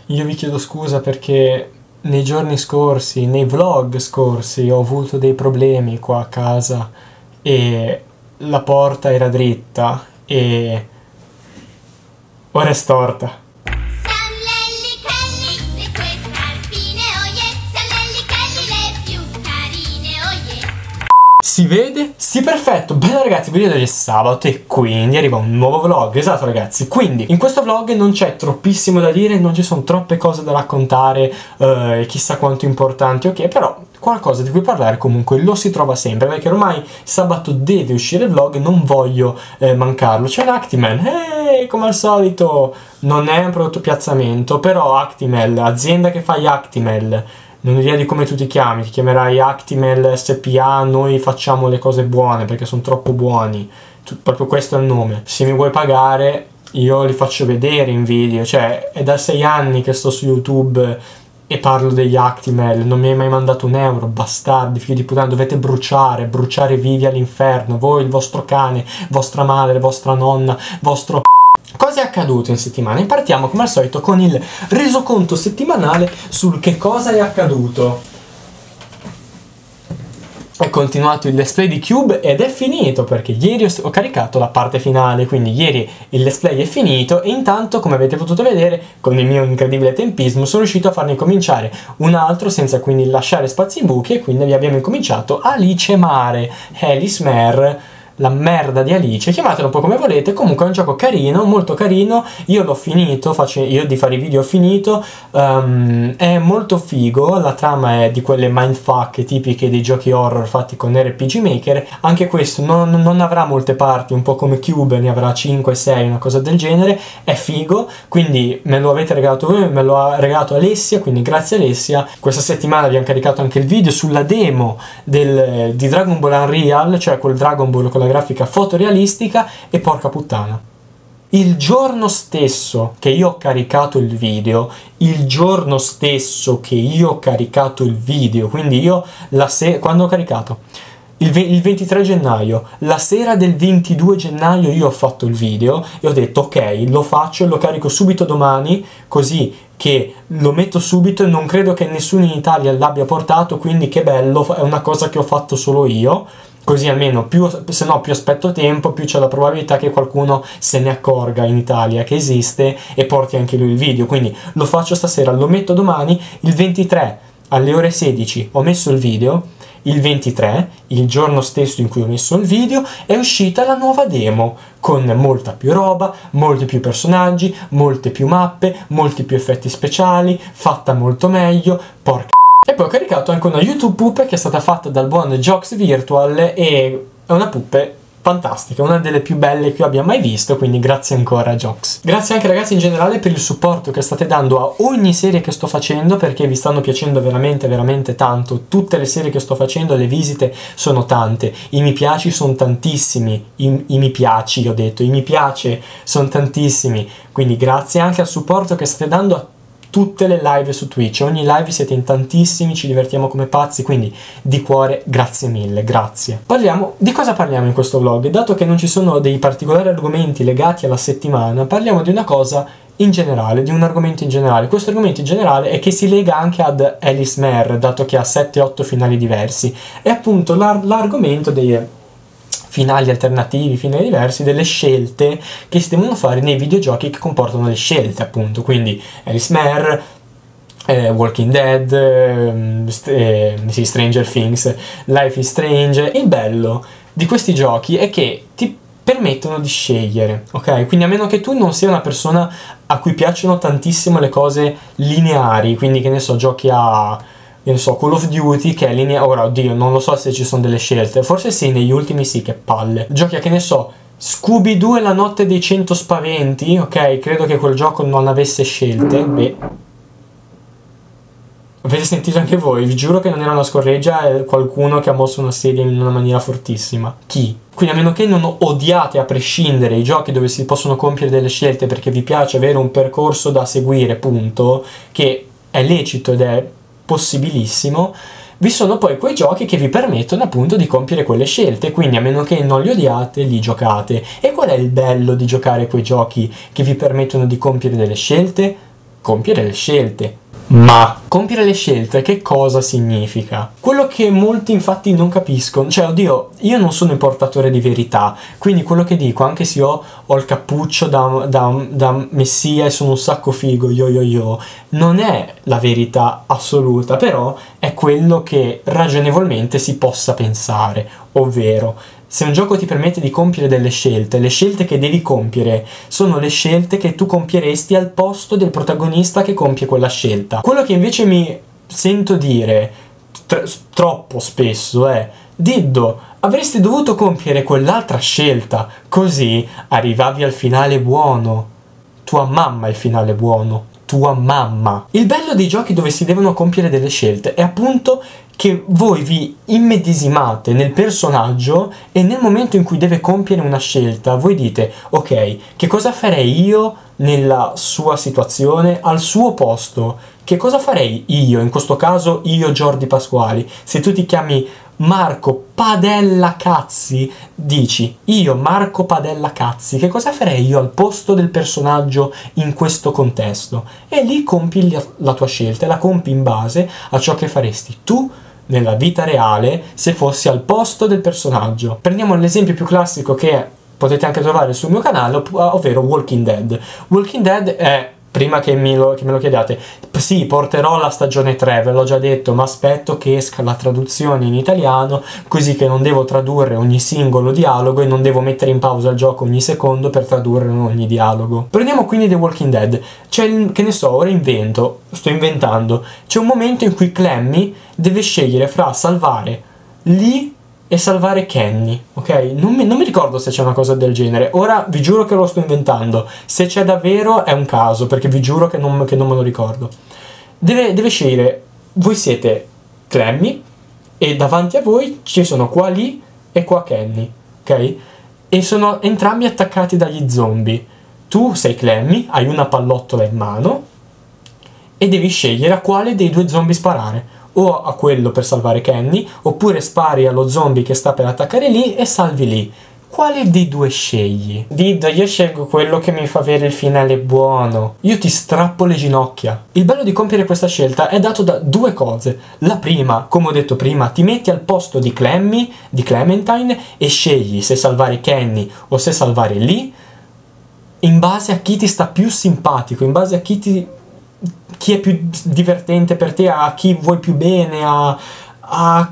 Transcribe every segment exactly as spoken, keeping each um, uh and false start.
io vi chiedo scusa perché nei giorni scorsi, nei vlog scorsi, ho avuto dei problemi qua a casa e la porta era dritta e ora è storta. Si vede? Sì, perfetto. Bene ragazzi, il video di oggi è sabato e quindi arriva un nuovo vlog. Esatto ragazzi, quindi in questo vlog non c'è troppissimo da dire, non ci sono troppe cose da raccontare, eh, chissà quanto importanti, ok, però qualcosa di cui parlare comunque lo si trova sempre, perché ormai sabato deve uscire il vlog, non voglio eh, mancarlo. C'è un Actimel, ehi, come al solito, non è un prodotto piazzamento, però Actimel, azienda che fa gli Actimel, non ho idea di come tu ti chiami, ti chiamerai Actimel S P A, noi facciamo le cose buone perché sono troppo buoni, tu, proprio questo è il nome. Se mi vuoi pagare io li faccio vedere in video, cioè è da sei anni che sto su YouTube e parlo degli Actimel, non mi hai mai mandato un euro, bastardi, figli di puttana, dovete bruciare, bruciare vivi all'inferno, voi, il vostro cane, vostra madre, vostra nonna, vostro... Cosa è accaduto in settimana? E partiamo come al solito con il resoconto settimanale sul che cosa è accaduto. È continuato il let's play di Cube ed è finito perché ieri ho caricato la parte finale, quindi ieri il let's play è finito e intanto, come avete potuto vedere, con il mio incredibile tempismo sono riuscito a farne cominciare un altro senza quindi lasciare spazi buchi e quindi vi abbiamo incominciato Alice Mare, Alice Mare, la merda di Alice, chiamatelo un po' come volete, comunque è un gioco carino, molto carino, io l'ho finito, faccio, io di fare i video ho finito, um, è molto figo, la trama è di quelle mindfuck tipiche dei giochi horror fatti con R P G Maker, anche questo non, non avrà molte parti, un po' come Cube, ne avrà cinque sei, una cosa del genere, è figo, quindi me lo avete regalato voi, me lo ha regalato Alessia, quindi grazie Alessia. Questa settimana abbiamo caricato anche il video sulla demo del, di Dragon Ball Unreal, cioè quel Dragon Ball con la grafica fotorealistica, e porca puttana, il giorno stesso che io ho caricato il video il giorno stesso che io ho caricato il video quindi io la sera, quando ho caricato il, il ventitré gennaio, la sera del ventidue gennaio io ho fatto il video e ho detto ok, lo faccio e lo carico subito domani, così che lo metto subito e non credo che nessuno in Italia l'abbia portato, quindi che bello, è una cosa che ho fatto solo io. Così almeno, più, se no più aspetto tempo, più c'è la probabilità che qualcuno se ne accorga in Italia che esiste e porti anche lui il video. Quindi lo faccio stasera, lo metto domani, il ventitré alle ore sedici ho messo il video, il ventitré, il giorno stesso in cui ho messo il video, è uscita la nuova demo, con molta più roba, molti più personaggi, molte più mappe, molti più effetti speciali, fatta molto meglio, porca. E poi ho caricato anche una YouTube puppe che è stata fatta dal buon Jox Virtual e è una puppe fantastica, una delle più belle che io abbia mai visto, quindi grazie ancora Jox. Grazie anche ragazzi in generale per il supporto che state dando a ogni serie che sto facendo, perché vi stanno piacendo veramente veramente tanto, tutte le serie che sto facendo, le visite sono tante, i mi piaci sono tantissimi, i, i mi piaci ho detto, i mi piace sono tantissimi, quindi grazie anche al supporto che state dando a tutte le live su Twitch, ogni live siete in tantissimi, ci divertiamo come pazzi, quindi di cuore grazie mille, grazie. Parliamo, di cosa parliamo in questo vlog? Dato che non ci sono dei particolari argomenti legati alla settimana, parliamo di una cosa in generale, di un argomento in generale. Questo argomento in generale è che si lega anche ad Alice Mare, dato che ha sette otto finali diversi, è appunto l'argomento dei finali alternativi, finali diversi, delle scelte che si devono fare nei videogiochi che comportano le scelte, appunto. Quindi Alice Mare, eh, Walking Dead, eh, st eh, sì, Stranger Things, Life is Strange. Il bello di questi giochi è che ti permettono di scegliere, ok? Quindi a meno che tu non sia una persona a cui piacciono tantissimo le cose lineari, quindi che ne so, giochi a... io non so, Call of Duty che è linea, ora oddio non lo so se ci sono delle scelte, forse sì, negli ultimi sì, che palle. Giochi a, che ne so, Scooby-Doo e la notte dei cento spaventi, ok, credo che quel gioco non avesse scelte, beh, avete sentito anche voi, vi giuro che non era una scorreggia, è qualcuno che ha mosso una sedia in una maniera fortissima. Chi? Quindi a meno che non odiate a prescindere i giochi dove si possono compiere delle scelte perché vi piace avere un percorso da seguire, punto, che è lecito ed è possibilissimo, vi sono poi quei giochi che vi permettono appunto di compiere quelle scelte, quindi a meno che non li odiate, li giocate. E qual è il bello di giocare quei giochi che vi permettono di compiere delle scelte? compiere le scelte. Ma compiere le scelte che cosa significa? Quello che molti infatti non capiscono, cioè oddio, io non sono il portatore di verità, quindi quello che dico, anche se io ho il cappuccio da, da, da messia e sono un sacco figo, yo yo yo, non è la verità assoluta, però è quello che ragionevolmente si possa pensare, ovvero se un gioco ti permette di compiere delle scelte, le scelte che devi compiere sono le scelte che tu compieresti al posto del protagonista che compie quella scelta. Quello che invece mi sento dire tr- troppo spesso è: Diddo, avresti dovuto compiere quell'altra scelta, così arrivavi al finale buono. Tua mamma è il finale buono. Tua mamma. Il bello dei giochi dove si devono compiere delle scelte è appunto che voi vi immedesimate nel personaggio e nel momento in cui deve compiere una scelta voi dite: ok, che cosa farei io nella sua situazione, al suo posto? Che cosa farei io, in questo caso io Jordi Pasquali, se tu ti chiami Marco Padella Cazzi, dici: io Marco Padella Cazzi, che cosa farei io al posto del personaggio in questo contesto? E lì compi la tua scelta e la compi in base a ciò che faresti tu nella vita reale se fossi al posto del personaggio. Prendiamo l'esempio più classico che potete anche trovare sul mio canale, ovvero Walking Dead. Walking Dead è, prima che me lo, che me lo chiediate, sì, porterò la stagione tre, ve l'ho già detto, ma aspetto che esca la traduzione in italiano, così che non devo tradurre ogni singolo dialogo e non devo mettere in pausa il gioco ogni secondo per tradurre ogni dialogo. Prendiamo quindi The Walking Dead. C'è, il, che ne so, ora invento, sto inventando, c'è un momento in cui Clemmy deve scegliere fra salvare Lee e salvare Kenny, ok? Non mi, non mi ricordo se c'è una cosa del genere, ora vi giuro che lo sto inventando, se c'è davvero è un caso, perché vi giuro che non, che non me lo ricordo. Deve, deve scegliere, voi siete Clemmy e davanti a voi ci sono qua Lee e qua Kenny, ok? E sono entrambi attaccati dagli zombie. Tu sei Clemmy, hai una pallottola in mano e devi scegliere a quale dei due zombie sparare, o a quello per salvare Kenny, oppure spari allo zombie che sta per attaccare lì e salvi lì. Quale dei due scegli? Diddo, io scelgo quello che mi fa avere il finale buono. Io ti strappo le ginocchia. Il bello di compiere questa scelta è dato da due cose. La prima, come ho detto prima, ti metti al posto di Clemmy, di Clementine, e scegli se salvare Kenny o se salvare Lee in base a chi ti sta più simpatico, in base a chi ti... chi è più divertente per te, a chi vuoi più bene, a, a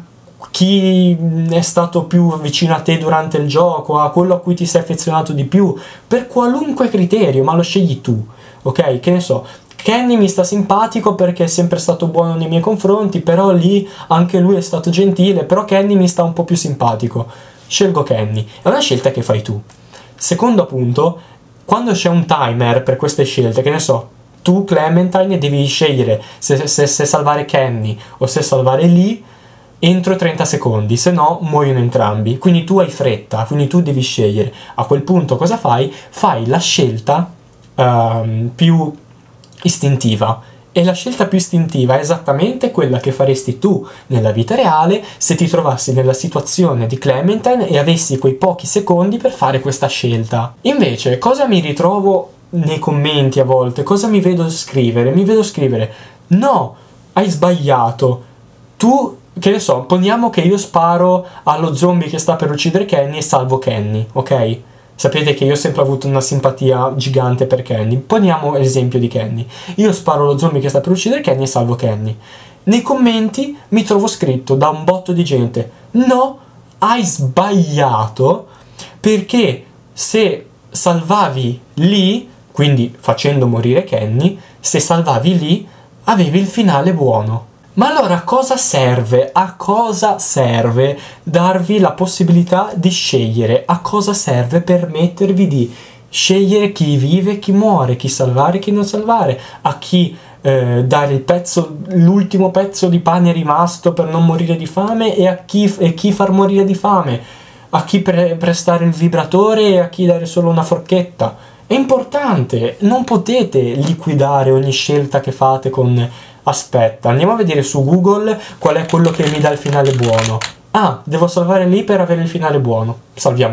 chi è stato più vicino a te durante il gioco, a quello a cui ti sei affezionato di più, per qualunque criterio, ma lo scegli tu, ok? Che ne so, Kenny mi sta simpatico perché è sempre stato buono nei miei confronti, però lì anche lui è stato gentile, però Kenny mi sta un po' più simpatico, scelgo Kenny. È una scelta che fai tu. Secondo punto, quando c'è un timer per queste scelte, che ne so, tu Clementine devi scegliere se, se, se salvare Kenny o se salvare Lee entro trenta secondi, se no muoiono entrambi, quindi tu hai fretta, quindi tu devi scegliere. A quel punto cosa fai? Fai la scelta um, più istintiva, e la scelta più istintiva è esattamente quella che faresti tu nella vita reale se ti trovassi nella situazione di Clementine e avessi quei pochi secondi per fare questa scelta. Invece, cosa mi ritrovo nei commenti a volte? Cosa mi vedo scrivere? Mi vedo scrivere: no, hai sbagliato, tu, che ne so, poniamo che io sparo allo zombie che sta per uccidere Kenny e salvo Kenny, ok? Sapete che io ho sempre avuto una simpatia gigante per Kenny. Poniamo l'esempio di Kenny. Io sparo allo zombie che sta per uccidere Kenny e salvo Kenny. Nei commenti mi trovo scritto da un botto di gente: no, hai sbagliato, perché se salvavi lì, quindi facendo morire Kenny, se salvavi lì avevi il finale buono. Ma allora a cosa serve? A cosa serve darvi la possibilità di scegliere? A cosa serve permettervi di scegliere chi vive e chi muore, chi salvare e chi non salvare, a chi eh, dare il pezzo, l'ultimo pezzo di pane rimasto per non morire di fame e a chi, e chi far morire di fame, a chi pre- prestare il vibratore e a chi dare solo una forchetta? È importante, non potete liquidare ogni scelta che fate con aspetta, andiamo a vedere su Google qual è quello che mi dà il finale buono. Ah, devo salvare lì per avere il finale buono. Salviamo lì.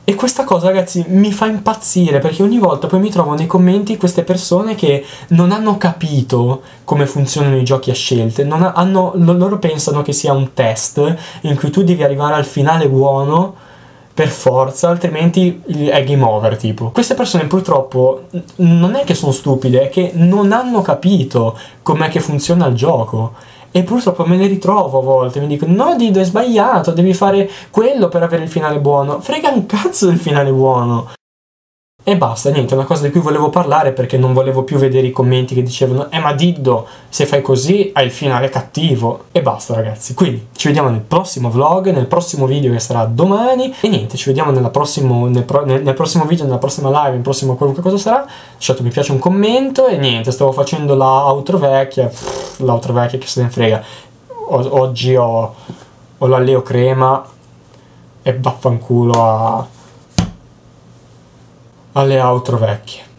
E questa cosa, ragazzi, mi fa impazzire, perché ogni volta poi mi trovo nei commenti queste persone che non hanno capito come funzionano i giochi a scelte, non ha- hanno, lo- loro pensano che sia un test in cui tu devi arrivare al finale buono per forza, altrimenti è game over, tipo. Queste persone purtroppo n- non è che sono stupide, è che non hanno capito com'è che funziona il gioco. E purtroppo me ne ritrovo a volte, mi dicono no Dido è sbagliato, devi fare quello per avere il finale buono. Frega un cazzo del finale buono. E basta, niente, è una cosa di cui volevo parlare perché non volevo più vedere i commenti che dicevano eh ma Diddo, se fai così hai il finale cattivo. E basta ragazzi, quindi ci vediamo nel prossimo vlog, nel prossimo video che sarà domani. E niente, ci vediamo nella prossimo, nel, pro, nel, nel prossimo video, nella prossima live, nel prossimo qualunque cosa sarà. Lasciate mi piace un commento e niente, stavo facendo la outro vecchia, pff, l'outro vecchia che se ne frega. O, oggi ho, ho la Leo crema e vaffanculo a... alle outro vecchie.